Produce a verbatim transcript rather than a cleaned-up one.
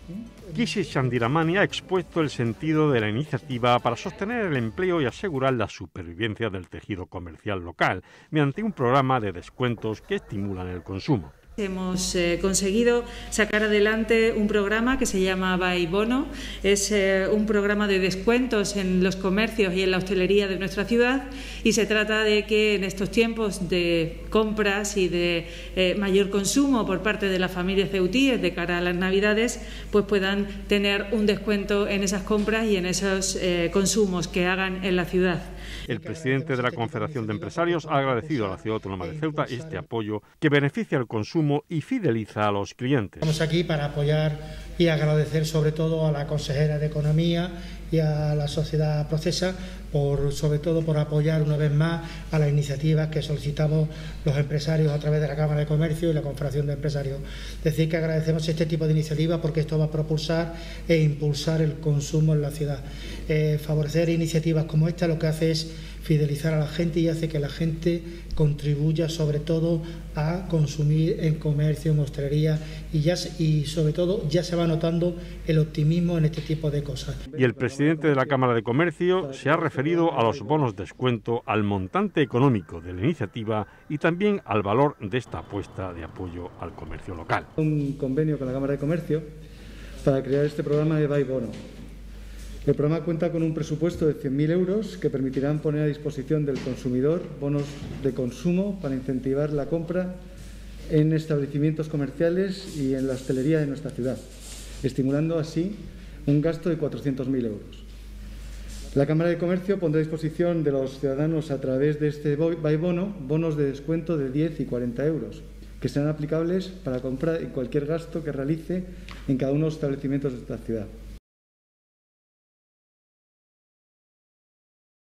Kishi Chandiramani ha expuesto el sentido de la iniciativa para sostener el empleo y asegurar la supervivencia del tejido comercial local mediante un programa de descuentos que estimulan el consumo. Hemos eh, conseguido sacar adelante un programa que se llama Vai Bono. Es eh, un programa de descuentos en los comercios y en la hostelería de nuestra ciudad, y se trata de que en estos tiempos de compras y de eh, mayor consumo por parte de las familias ceutíes de cara a las Navidades, pues puedan tener un descuento en esas compras y en esos eh, consumos que hagan en la ciudad. El presidente de la Confederación de Empresarios ha agradecido a la Ciudad Autónoma de Ceuta este apoyo que beneficia al consumo y fideliza a los clientes. Estamos aquí para apoyar y agradecer sobre todo a la consejera de Economía y a la sociedad Procesa, por, sobre todo por apoyar una vez más a las iniciativas que solicitamos los empresarios a través de la Cámara de Comercio y la Confederación de Empresarios. Decir que agradecemos este tipo de iniciativas porque esto va a propulsar e impulsar el consumo en la ciudad. Eh, favorecer iniciativas como esta lo que hace es fidelizar a la gente y hace que la gente contribuya sobre todo a consumir en comercio, en hostelería, y, ya, y sobre todo ya se va notando el optimismo en este tipo de cosas. Y el presidente de la Cámara de Comercio se ha referido a los bonos de descuento, al montante económico de la iniciativa y también al valor de esta apuesta de apoyo al comercio local. Un convenio con la Cámara de Comercio para crear este programa de Vai Bono. El programa cuenta con un presupuesto de cien mil euros que permitirán poner a disposición del consumidor bonos de consumo para incentivar la compra en establecimientos comerciales y en la hostelería de nuestra ciudad, estimulando así un gasto de cuatrocientos mil euros. La Cámara de Comercio pondrá a disposición de los ciudadanos a través de este Vai Bono bonos de descuento de diez y cuarenta euros, que serán aplicables para comprar y cualquier gasto que realice en cada uno de los establecimientos de esta ciudad.